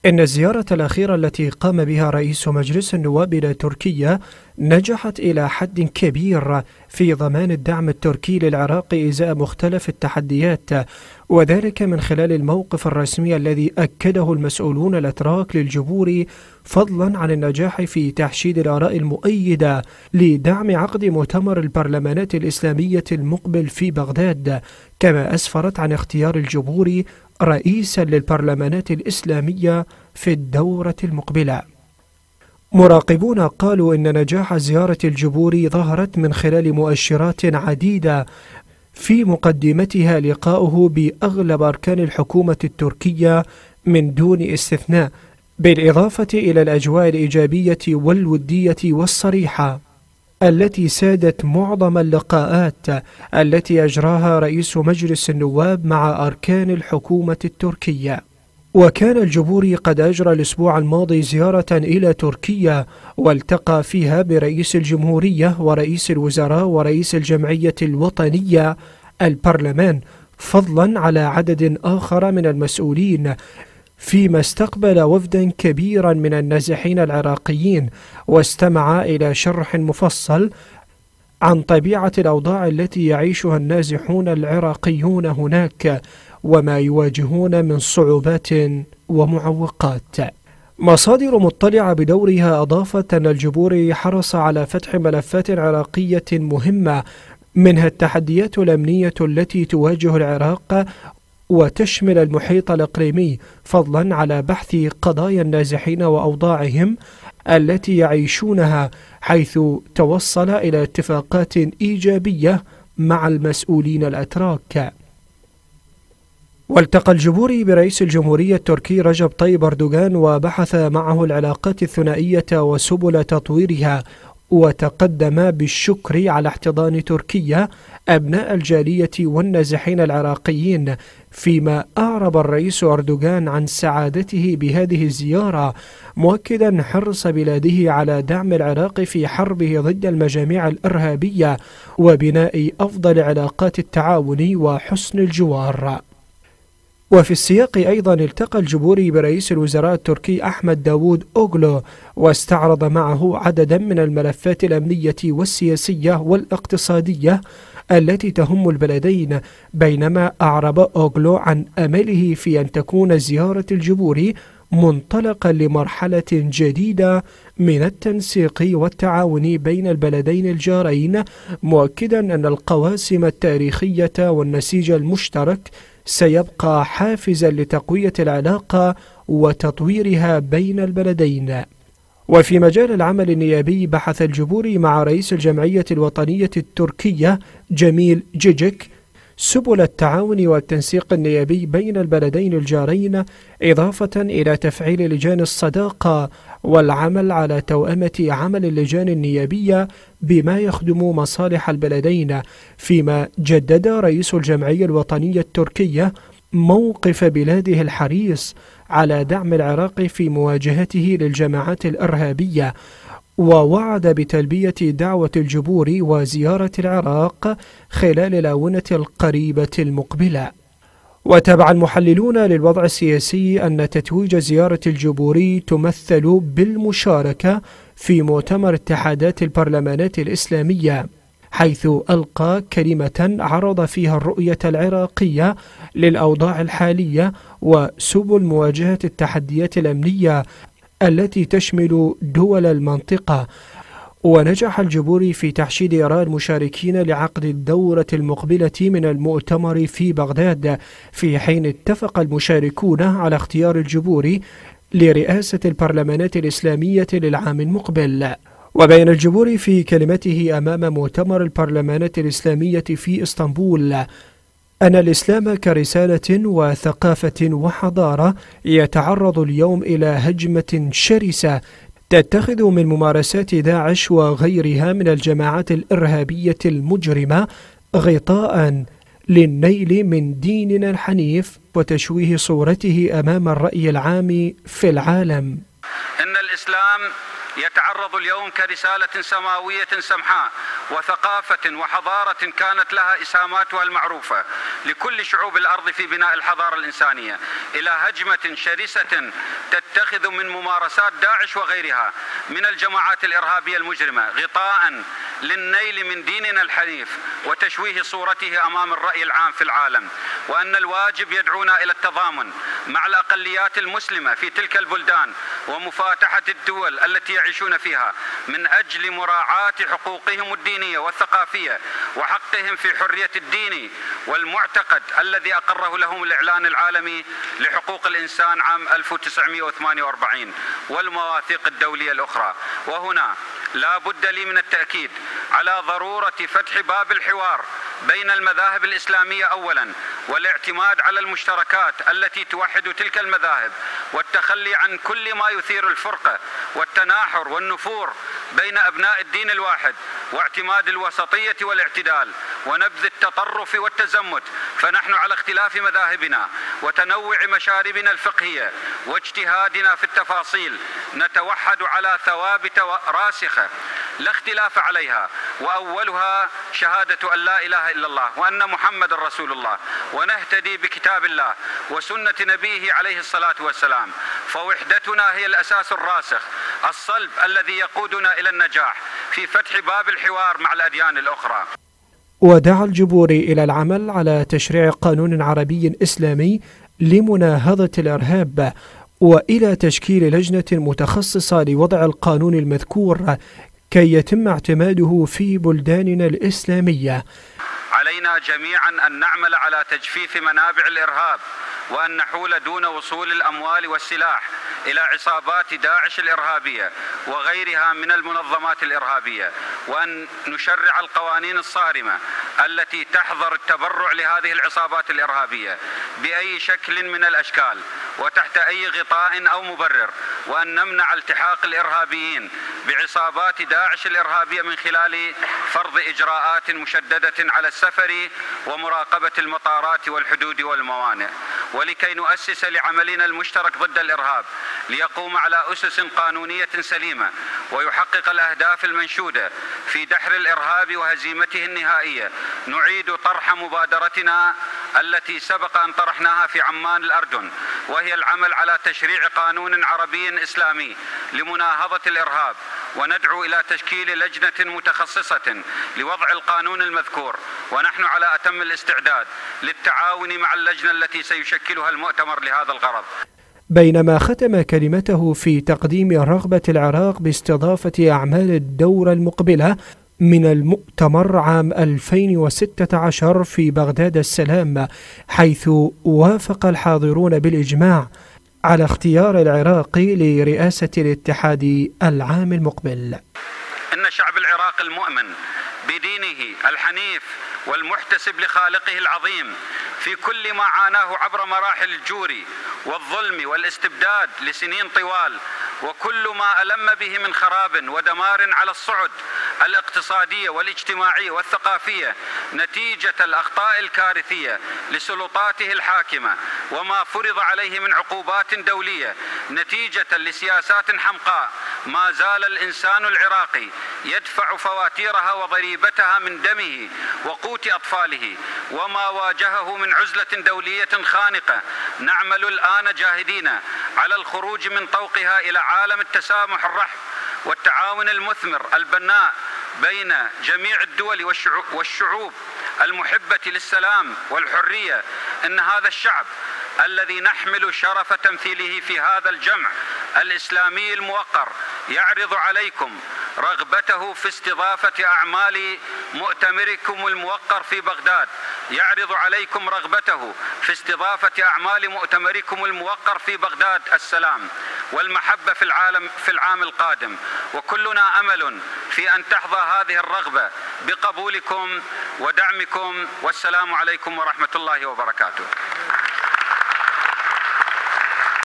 إن الزيارة الأخيرة التي قام بها رئيس مجلس النواب إلى تركيا نجحت إلى حد كبير في ضمان الدعم التركي للعراق إزاء مختلف التحديات، وذلك من خلال الموقف الرسمي الذي أكده المسؤولون الأتراك للجبور، فضلا عن النجاح في تحشيد الآراء المؤيدة لدعم عقد مؤتمر البرلمانات الإسلامية المقبل في بغداد، كما أسفرت عن اختيار الجبور رئيسا للبرلمانات الإسلامية في الدورة المقبلة. مراقبون قالوا إن نجاح زيارة الجبور ظهرت من خلال مؤشرات عديدة، في مقدمتها لقاؤه بأغلب أركان الحكومة التركية من دون استثناء، بالإضافة إلى الأجواء الإيجابية والودية والصريحة التي سادت معظم اللقاءات التي أجراها رئيس مجلس النواب مع أركان الحكومة التركية. وكان الجبور قد أجرى الأسبوع الماضي زيارة إلى تركيا، والتقى فيها برئيس الجمهورية ورئيس الوزراء ورئيس الجمعية الوطنية البرلمان، فضلا على عدد آخر من المسؤولين، فيما استقبل وفدا كبيرا من النازحين العراقيين، واستمع إلى شرح مفصل عن طبيعة الأوضاع التي يعيشها النازحون العراقيون هناك وما يواجهون من صعوبات ومعوقات. مصادر مطلعة بدورها أضافت أن الجبور حرص على فتح ملفات عراقية مهمة، منها التحديات الأمنية التي تواجه العراق وتشمل المحيط الإقليمي، فضلا على بحث قضايا النازحين وأوضاعهم التي يعيشونها، حيث توصل إلى اتفاقات إيجابية مع المسؤولين الأتراك. والتقى الجبور برئيس الجمهورية التركي رجب طيب أردوغان، وبحث معه العلاقات الثنائية وسبل تطويرها، وتقدم بالشكر على احتضان تركيا أبناء الجالية والنازحين العراقيين، فيما أعرب الرئيس أردوغان عن سعادته بهذه الزيارة، مؤكدا حرص بلاده على دعم العراق في حربه ضد المجاميع الإرهابية وبناء أفضل علاقات التعاون وحسن الجوار. وفي السياق أيضا التقى الجبور برئيس الوزراء التركي أحمد داوود أوغلو، واستعرض معه عددا من الملفات الأمنية والسياسية والاقتصادية التي تهم البلدين، بينما أعرب أوغلو عن أمله في أن تكون زيارة الجبور منطلقا لمرحلة جديدة من التنسيق والتعاون بين البلدين الجارين، مؤكدا أن القواسم التاريخية والنسيج المشترك سيبقى حافزا لتقوية العلاقة وتطويرها بين البلدين. وفي مجال العمل النيابي بحث الجبور مع رئيس الجمعية الوطنية التركية جميل جيجيك سبل التعاون والتنسيق النيابي بين البلدين الجارين، إضافة إلى تفعيل لجان الصداقة والعمل على توأمة عمل اللجان النيابية بما يخدم مصالح البلدين، فيما جدد رئيس الجمعية الوطنية التركية موقف بلاده الحريص على دعم العراق في مواجهته للجماعات الإرهابية، ووعد بتلبية دعوة الجبور وزيارة العراق خلال الآونة القريبة المقبلة. وتابع المحللون للوضع السياسي أن تتويج زيارة الجبور تمثل بالمشاركة في مؤتمر اتحادات البرلمانات الإسلامية، حيث ألقى كلمة عرض فيها الرؤية العراقية للأوضاع الحالية وسبل مواجهة التحديات الأمنية التي تشمل دول المنطقة. ونجح الجبور في تحشيد آراء المشاركين لعقد الدورة المقبلة من المؤتمر في بغداد، في حين اتفق المشاركون على اختيار الجبور لرئاسة البرلمانات الإسلامية للعام المقبل. وبين الجبور في كلمته أمام مؤتمر البرلمانات الإسلامية في إسطنبول أن الإسلام كرسالة وثقافة وحضارة يتعرض اليوم إلى هجمة شرسة تتخذ من ممارسات داعش وغيرها من الجماعات الإرهابية المجرمة غطاء للنيل من ديننا الحنيف وتشويه صورته أمام الرأي العام في العالم. إن الإسلام يتعرض اليوم كرسالة سماوية سمحاء وثقافة وحضارة كانت لها إسهاماتها المعروفة لكل شعوب الأرض في بناء الحضارة الإنسانية، إلى هجمة شرسة تتخذ من ممارسات داعش وغيرها من الجماعات الإرهابية المجرمة غطاء للنيل من ديننا الحنيف وتشويه صورته أمام الرأي العام في العالم، وأن الواجب يدعونا إلى التضامن مع الأقليات المسلمة في تلك البلدان ومفاتحة الدول التي يعيشون فيها من أجل مراعاة حقوقهم الدينية والثقافية وحقهم في حرية الدين والمعتقد الذي أقره لهم الإعلان العالمي لحقوق الإنسان عام 1948 والمواثيق الدولية الأخرى. وهنا لا بد لي من التأكيد على ضرورة فتح باب الحوار بين المذاهب الإسلامية أولا، والاعتماد على المشتركات التي توحد تلك المذاهب، والتخلي عن كل ما يثير الفرقة والتناحر والنفور بين أبناء الدين الواحد، واعتماد الوسطية والاعتدال ونبذ التطرف والتزمت، فنحن على اختلاف مذاهبنا وتنوع مشاربنا الفقهية واجتهادنا في التفاصيل نتوحد على ثوابت راسخة لا اختلاف عليها، وأولها شهادة أن لا إله إلا الله وأن محمد رسول الله، ونهتدي بكتاب الله وسنة نبيه عليه الصلاة والسلام، فوحدتنا هي الأساس الراسخ الصلب الذي يقودنا إلى النجاح في فتح باب الحوار مع الأديان الأخرى. ودعا الجبوري إلى العمل على تشريع قانون عربي إسلامي لمناهضة الإرهاب، وإلى تشكيل لجنة متخصصة لوضع القانون المذكور كي يتم اعتماده في بلداننا الإسلامية. علينا جميعا أن نعمل على تجفيف منابع الإرهاب، وأن نحول دون وصول الأموال والسلاح إلى عصابات داعش الإرهابية وغيرها من المنظمات الإرهابية، وأن نشرع القوانين الصارمة التي تحظر التبرع لهذه العصابات الإرهابية بأي شكل من الأشكال وتحت أي غطاء أو مبرر، وأن نمنع التحاق الإرهابيين بعصابات داعش الإرهابية من خلال فرض إجراءات مشددة على السفر ومراقبة المطارات والحدود والموانئ. ولكي نؤسس لعملنا المشترك ضد الإرهاب ليقوم على أسس قانونية سليمة ويحقق الأهداف المنشودة في دحر الإرهاب وهزيمته النهائية، نعيد طرح مبادرتنا التي سبق أن طرحناها في عمان الأردن، وهي العمل على تشريع قانون عربي إسلامي لمناهضة الإرهاب، وندعو إلى تشكيل لجنة متخصصة لوضع القانون المذكور، ونحن على أتم الاستعداد للتعاون مع اللجنة التي سيشكلها المؤتمر لهذا الغرض. بينما ختم كلمته في تقديم رغبة العراق باستضافة أعمال الدورة المقبلة من المؤتمر عام 2016 في بغداد السلام، حيث وافق الحاضرون بالإجماع على اختيار العراق لرئاسة الاتحاد العام المقبل. إن شعب العراق المؤمن بدينه الحنيف والمحتسب لخالقه العظيم في كل ما عاناه عبر مراحل الجور والظلم والاستبداد لسنين طوال، وكل ما ألم به من خراب ودمار على الصعد الاقتصادية والاجتماعية والثقافية نتيجة الأخطاء الكارثية لسلطاته الحاكمة، وما فرض عليه من عقوبات دولية نتيجة لسياسات حمقاء، ما زال الإنسان العراقي يدفع فواتيرها وضريبتها من دمه وقوت أطفاله، وما واجهه من عزلة دولية خانقة. نعمل الآن جاهدين على الخروج من طوقها إلى عالم التسامح الرحب والتعاون المثمر البناء بين جميع الدول والشعوب المحبة للسلام والحرية. إن هذا الشعب الذي نحمل شرف تمثيله في هذا الجمع الإسلامي الموقر يعرض عليكم رغبته في استضافة أعمال مؤتمركم الموقر في بغداد، يعرض عليكم رغبته في استضافة أعمال مؤتمركم الموقر في بغداد السلام والمحبة في العام القادم، وكلنا أمل في أن تحظى هذه الرغبة بقبولكم ودعمكم، والسلام عليكم ورحمة الله وبركاته.